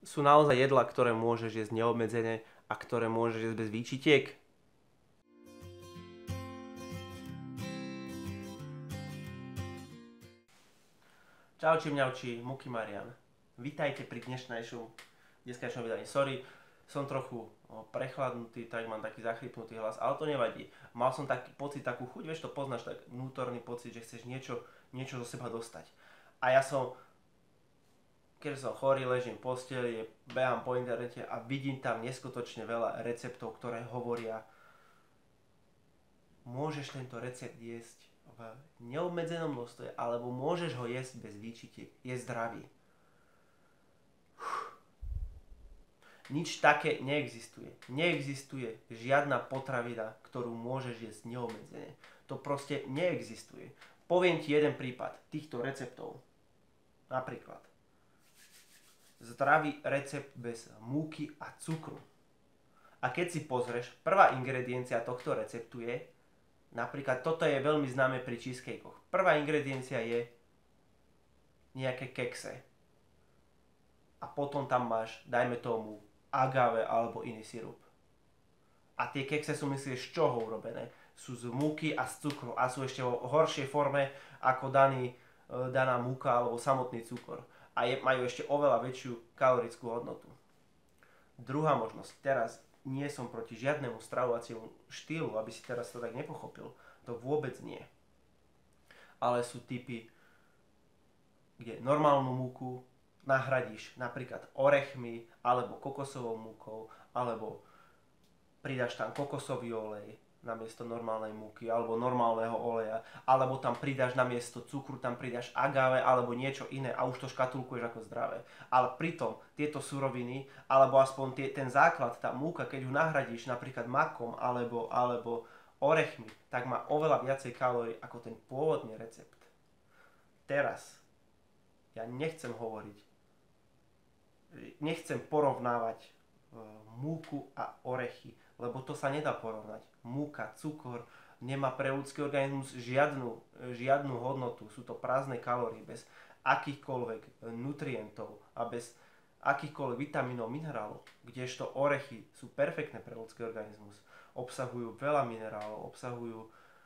Sú naozaj jedlá, ktoré môžeš jesť neobmedzene a ktoré môžeš jesť bez výčitiek? Čauči mňauči, Muky Marian. Vítajte pri dnešnom vydaní. Sorry, som trochu prechladnutý, tak mám taký zachrypnutý hlas, ale to nevadí. Mal som taký pocit, takú chuť, vieš, to poznáš, tak vnútorný pocit, že chceš niečo zo seba dostať. A ja som, keď som chorý, ležím v posteli, behám po internete a vidím tam neskutočne veľa receptov, ktoré hovoria: môžeš tento recept jesť v neobmedzenom množstve, alebo môžeš ho jesť bez výčitiek, je zdravý. Nič také neexistuje. Neexistuje žiadna potravina, ktorú môžeš jesť neobmedzene. To proste neexistuje. Poviem ti jeden prípad týchto receptov. Napríklad zdravý recept bez múky a cukru. A keď si pozrieš, prvá ingrediencia tohto receptu je, napríklad toto je veľmi známe pri cheesecakeoch. Prvá ingrediencia je nejaké kekse. A potom tam máš, dajme tomu, agave alebo iný sirup. A tie kekse sú, myslíš, z čoho urobené? Sú z múky a z cukru a sú ešte vo horšej forme ako daná múka alebo samotný cukor. A majú ešte oveľa väčšiu kalorickú hodnotu. Druhá možnosť. Teraz nie som proti žiadnemu stravovaciemu štýlu, aby si teraz to tak nepochopil. To vôbec nie. Ale sú typy, kde normálnu múku nahradíš napríklad orechmi, alebo kokosovou múkou, alebo pridáš tam kokosový olej namiesto normálnej múky, alebo normálneho oleja, alebo tam pridáš namiesto cukru, tam pridáš agave, alebo niečo iné a už to škatulkuješ ako zdravé. Ale pritom tieto suroviny, alebo aspoň ten základ, tá múka, keď ju nahradíš napríklad makom, alebo orechmi, tak má oveľa viacej kalórií ako ten pôvodný recept. Teraz ja nechcem porovnávať múku a orechy, lebo to sa nedá porovnať. Múka, cukor nemá pre ľudský organizmus žiadnu hodnotu. Sú to prázdne kalórie bez akýchkoľvek nutrientov a bez akýchkoľvek vitamínov, minerálov. Kdežto orechy sú perfektné pre ľudský organizmus. Obsahujú veľa minerálov, obsahujú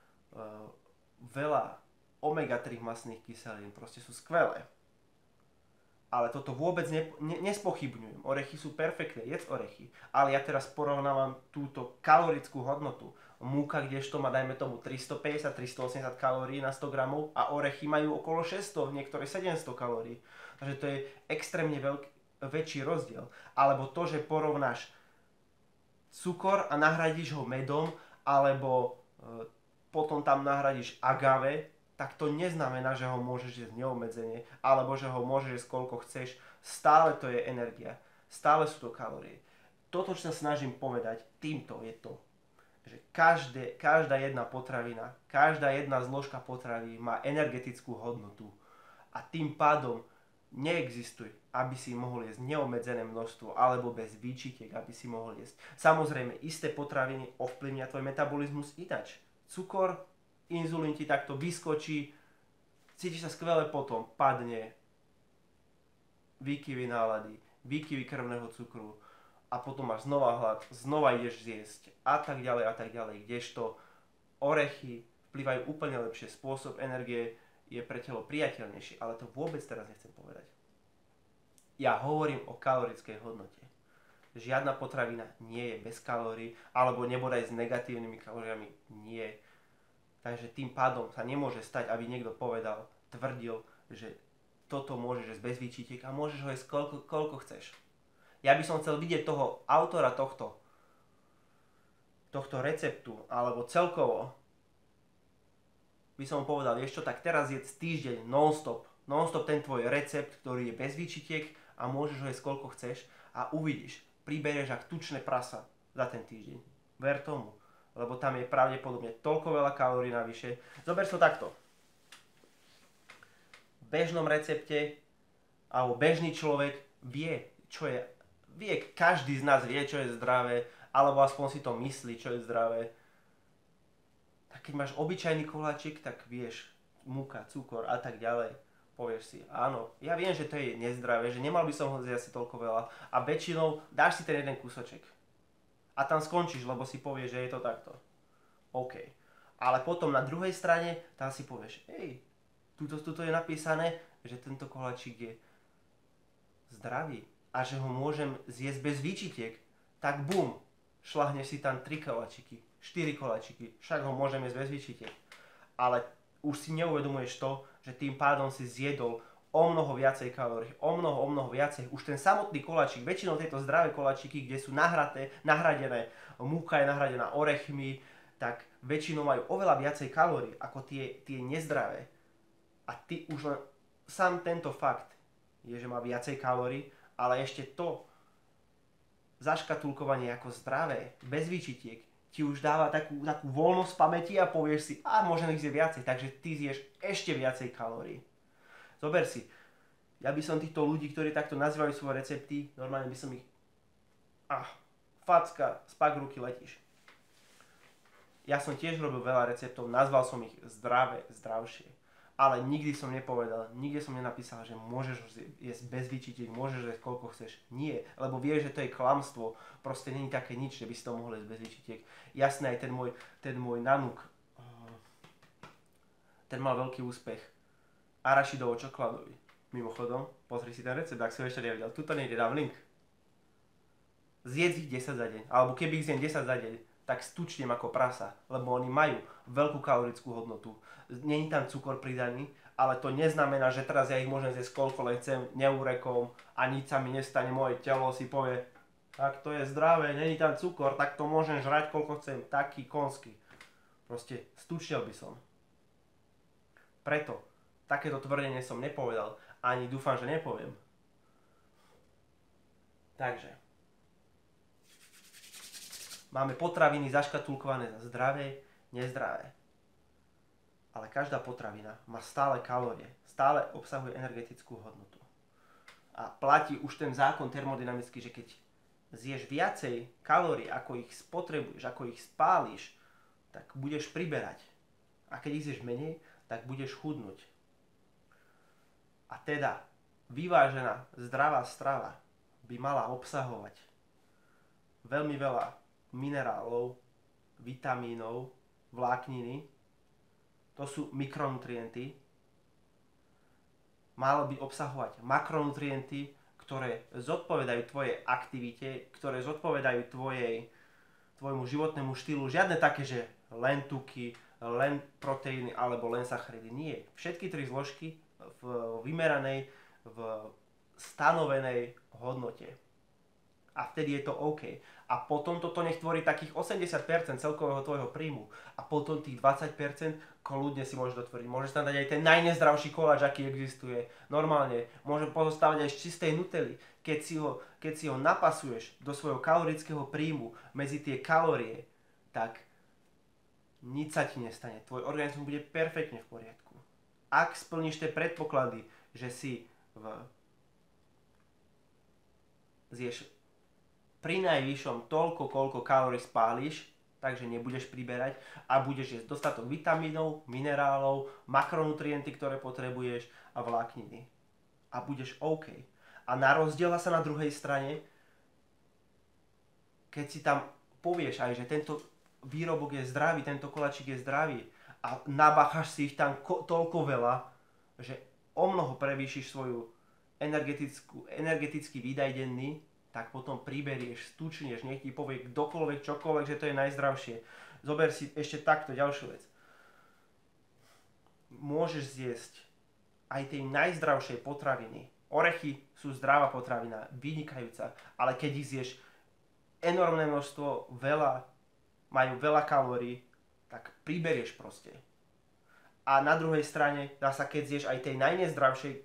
veľa omega-3 masných kyselín. Proste sú skvelé. Ale toto vôbec nespochybňujem. Orechy sú perfektné, jedz orechy. Ale ja teraz porovnávam túto kalorickú hodnotu. Múka, kdežto má, dajme tomu, 350-380 kalórií na 100 gramov a orechy majú okolo 600, niektoré 700 kalórií. Takže to je extrémne väčší rozdiel. Alebo to, že porovnáš cukor a nahradíš ho medom, alebo potom tam nahradíš agave, tak to neznamená, že ho môžeš jesť neobmedzene, alebo že ho môžeš jesť koľko chceš. Stále to je energia. Stále sú to kalórie. Toto, čo sa snažím povedať týmto, je to, že každá jedna potravina, každá jedna zložka potravy má energetickú hodnotu. A tým pádom neexistuje, aby si mohol jesť neobmedzené množstvo, alebo bez výčitiek, aby si mohol jesť. Samozrejme, isté potraviny ovplyvnia tvoj metabolizmus ináč. Cukor, inzulín ti takto vyskočí, cítiš sa skvele, potom padne výkyvy nálady, výkyvy krvného cukru a potom máš znova hlad, znova ideš zjesť a tak ďalej, kdežto orechy vplyvajú úplne lepšie, spôsob energie je pre telo priateľnejší, ale to vôbec teraz nechcem povedať. Ja hovorím o kalorickej hodnote. Žiadna potravina nie je bez kalórií, alebo nebodaj s negatívnymi kalóriami, nie. Takže tým pádom sa nemôže stať, aby niekto tvrdil, že toto môžeš jesť bez výčitiek a môžeš ho jesť koľko chceš. Ja by som chcel vidieť toho autora tohto receptu, alebo celkovo by som povedal, vieš čo, tak teraz jedz týždeň non-stop ten tvoj recept, ktorý je bez výčitiek a môžeš ho jesť koľko chceš a uvidíš, priberieš ak tučné prasa za ten týždeň. Ver tomu. Lebo tam je pravdepodobne toľko veľa kalórií navyše. Zober to takto. V bežnom recepte, alebo bežný človek každý z nás vie, čo je zdravé, alebo aspoň si to myslí, čo je zdravé. Tak keď máš obyčajný koláčik, tak vieš, múka, cukor a tak ďalej. Povieš si, áno, ja viem, že to je nezdravé, že nemal by som ho zjesť asi toľko veľa a väčšinou dáš si ten jeden kúsoček. A tam skončíš, lebo si povieš, že je to takto. OK. Ale potom na druhej strane, tam si povieš, tuto je napísané, že tento koláčik je zdravý a že ho môžem zjesť bez výčitiek. Tak bum, šlahneš si tam 3 koláčiky, 4 koláčiky, však ho môžem jesť bez výčitiek. Ale už si neuvedomuješ to, že tým pádom si zjedol o mnoho viacej kalórií, o mnoho viacej. Už ten samotný koláčik, väčšinou tieto zdravé koláčiky, kde sú nahradené, múka je nahradená orechmi, tak väčšinou majú oveľa viacej kalórií ako tie nezdravé. A ty už len sám tento fakt je, že má viacej kalórií, ale ešte to zaškatulkovanie ako zdravé, bez výčitiek, ti už dáva takú voľnosť pamäti a povieš si, môžem ich zjesť viacej, takže ty zješ ešte viacej kalórií. Zober si, ja by som týchto ľudí, ktorí takto nazývajú svoje recepty, normálne by som ich, facka, spak ruky, letíš. Ja som tiež robil veľa receptov, nazval som ich zdravšie. Ale nikdy som nepovedal, nikde som nenapísal, že môžeš jesť bez výčitiek, môžeš jesť koľko chceš. Nie, lebo vieš, že to je klamstvo. Proste není také nič, že by si to mohol jesť bez výčitiek. Jasné, aj ten môj nanuk, ten mal veľký úspech. Arašidovo-čokoládový. Mimochodom, pozri si ten recept, ak si ho ešte nevedel. Tuto niekde dám link. Zjedz ich 10 za deň. Alebo keby ich zjem 10 za deň, tak stučnem ako prasa, lebo oni majú veľkú kalorickú hodnotu. Není tam cukor pridaný, ale to neznamená, že teraz ja ich môžem zjesť koľko len chcem, neúrekom a nič sa mi nestane, moje telo si povie, tak to je zdravé, není tam cukor, tak to môžem žrať koľko chcem, taký konský. Proste stučnil by som. Preto takéto tvrdenie som nepovedal, ani dúfam, že nepoviem. Takže máme potraviny zaškatulkované za zdravé, nezdravé. Ale každá potravina má stále kalórie, stále obsahuje energetickú hodnotu. A platí už ten zákon termodynamický, že keď zješ viacej kalórií, ako ich spotrebuješ, ako ich spáliš, tak budeš priberať. A keď ich zješ menej, tak budeš chudnúť. A teda vyvážená zdravá strava by mala obsahovať veľmi veľa minerálov, vitamínov, vlákniny, to sú mikronutrienty. Malo by obsahovať makronutrienty, ktoré zodpovedajú tvojej aktivite, ktoré zodpovedajú tvojmu životnému štýlu. Žiadne také, že len tuky, len proteíny alebo len sacharidy. Nie. Všetky tri zložky v vymeranej, v stanovenej hodnote. A vtedy je to OK. A potom toto nech tvorí takých 80% celkového tvojho príjmu. A potom tých 20% kľudne si môžeš dotvoriť. Môžeš tam dať aj ten najnezdravší koláč, aký existuje. Normálne. Môžem pozostávať aj z čistej nutely. Keď si ho napasuješ do svojho kalorického príjmu medzi tie kalórie, tak nič sa ti nestane. Tvoj organizmus bude perfektne v poriadku. Ak splníš tie predpoklady, že si zješ pri najvyššom toľko, koľko kalórií spáliš, takže nebudeš priberať a budeš jesť dostatok vitamínov, minerálov, makronutrienty, ktoré potrebuješ a vlákniny. A budeš OK. A na rozdiel sa na druhej strane, keď si tam povieš aj, že tento výrobok je zdravý, tento koláčik je zdravý a nabáchaš si ich tam toľko veľa, že o mnoho prevýšiš svoju energetický výdaj denný, tak potom priberieš, stučneš, nech ti povie kdokoľvek, čokoľvek, že to je najzdravšie. Zober si ešte takto ďalšiu vec. Môžeš zjesť aj tej najzdravšej potraviny. Orechy sú zdravá potravina, vynikajúca, ale keď ich zješ enormné množstvo, majú veľa kalórií, tak priberieš proste. A na druhej strane, zasa keď zješ aj tej najnezdravšej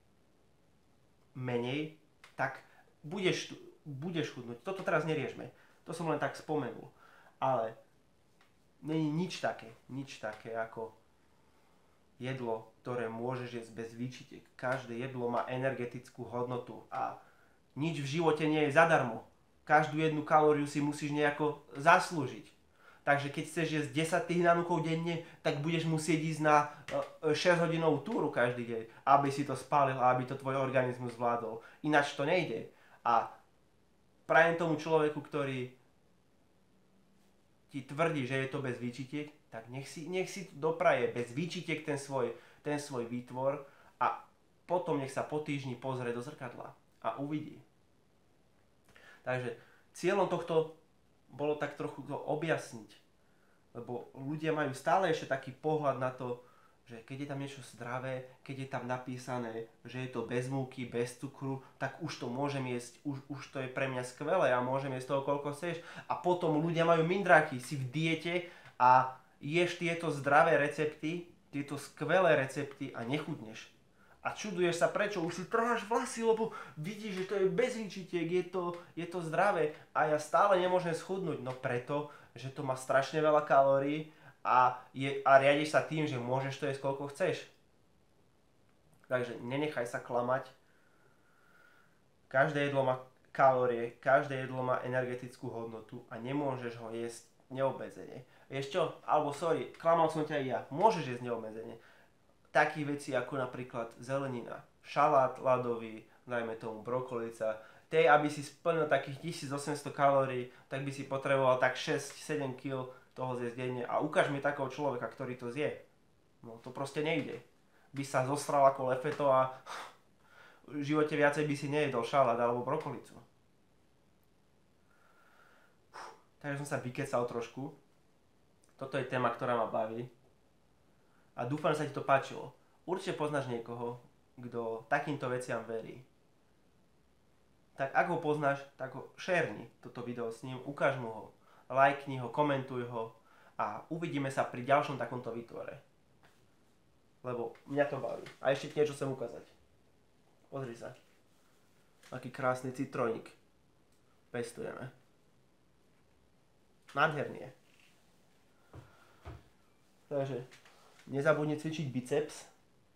menej, tak budeš chudnúť. Toto teraz neriešme. To som len tak spomenul. Ale není nič také ako jedlo, ktoré môžeš jesť bez výčitiek. Každé jedlo má energetickú hodnotu a nič v živote nie je zadarmo. Každú jednu kalóriu si musíš nejako zaslúžiť. Takže keď chceš jesť 10 tých nanúkov denne, tak budeš musieť ísť na 6-hodinovú túru každý deň, aby si to spálil a aby to tvoj organizmus zvládol. Ináč to nejde. A prajem tomu človeku, ktorý ti tvrdí, že je to bez výčitiek, tak nech si dopraje bez výčitiek ten svoj výtvor a potom nech sa po týždni pozrie do zrkadla a uvidí. Takže cieľom tohto bolo tak trochu to objasniť, lebo ľudia majú stále ešte taký pohľad na to, že keď je tam niečo zdravé, keď je tam napísané, že je to bez múky, bez cukru, tak už to môžem jesť, už to je pre mňa skvelé a môžem jesť toho, koľko chceš. A potom ľudia majú mindráky, si v diete a ješ tieto zdravé recepty, tieto skvelé recepty a nechudneš. A čuduješ sa, prečo už si trháš vlasy, lebo vidíš, že to je bez výčitiek, je to zdravé a ja stále nemôžem schudnúť. No preto, že to má strašne veľa kalórií a riadiš sa tým, že môžeš to jesť koľko chceš. Takže nenechaj sa klamať. Každé jedlo má kalórie, každé jedlo má energetickú hodnotu a nemôžeš ho jesť neobmedzene. Vieš čo? Alebo sorry, klamal som ťa aj ja. Môžeš jesť neobmedzene. Takých vecí ako napríklad zelenina, šalát ľadový, dajme tomu brokolica. Aby si splnil takých 1800 kalórií, tak by si potreboval tak 6-7 kg toho zjesť denne. A ukáž mi takého človeka, ktorý to zje. No to proste nejde. By sa zostral ako lefeto a v živote viacej by si nejedol šalát alebo brokolicu. Takže som sa vykecal trošku. Toto je téma, ktorá ma baví. A dúfam, že sa ti to páčilo. Určite poznáš niekoho, kto takýmto veciam verí. Tak ak ho poznáš, tak ho šerni toto video s ním, ukáž mu ho, lajkni ho, komentuj ho a uvidíme sa pri ďalšom takomto výtvore. Lebo mňa to baví. A ešte ti niečo chcem ukázať. Pozri sa. Aký krásny citrónik pestujeme. Nádherný je. Takže nezabudni cvičiť biceps.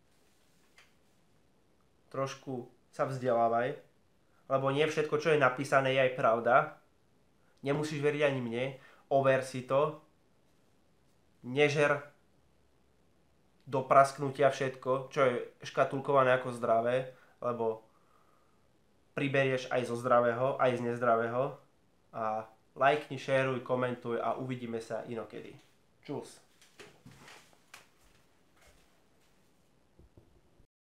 Trošku sa vzdelávaj, lebo nie všetko, čo je napísané, je aj pravda. Nemusíš veriť ani mne. Over si to. Nežer do prasknutia všetko, čo je škatulkované ako zdravé, lebo priberieš aj zo zdravého, aj z nezdravého. A lajkni, šeruj, komentuj a uvidíme sa inokedy. Čus.